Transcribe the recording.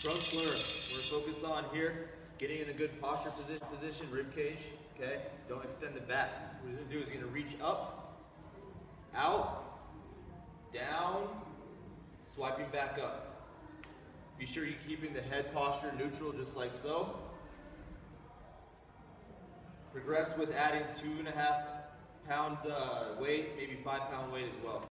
Trunk fleur. We're focused on here, getting in a good posture position, rib cage, okay? Don't extend the back. What you're gonna do is you're gonna reach up, out, down, swiping back up. Be sure you're keeping the head posture neutral, just like so. Progress with adding 2.5 pound weight, maybe 5 pound weight as well.